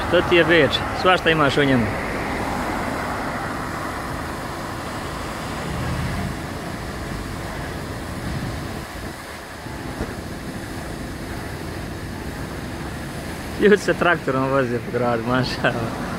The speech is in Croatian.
To ti je Beč, svašta imaš u njemu. Ljudi se traktorom voze po gradu, maša.